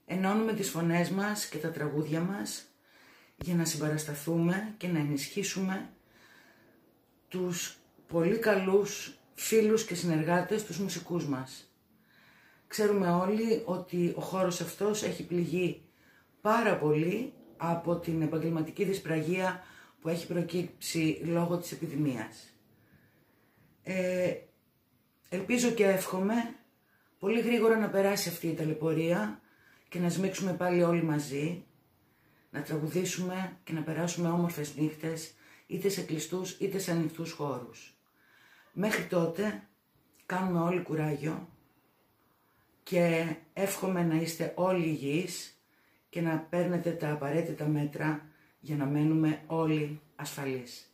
Ενώνουμε τις φωνές μας και τα τραγούδια μας για να συμπαρασταθούμε και να ενισχύσουμε τους πολύ καλούς φίλους και συνεργάτες, τους μουσικούς μας. Ξέρουμε όλοι ότι ο χώρος αυτός έχει πληγεί πάρα πολύ από την επαγγελματική δυσπραγία που έχει προκύψει λόγω της επιδημίας. Ελπίζω και εύχομαι πολύ γρήγορα να περάσει αυτή η ταλαιπωρία και να σμίξουμε πάλι όλοι μαζί, να τραγουδήσουμε και να περάσουμε όμορφες νύχτες, είτε σε κλειστούς είτε σε ανοιχτούς χώρους. Μέχρι τότε κάνουμε όλοι κουράγιο και εύχομαι να είστε όλοι υγιείς και να παίρνετε τα απαραίτητα μέτρα για να μένουμε όλοι ασφαλείς.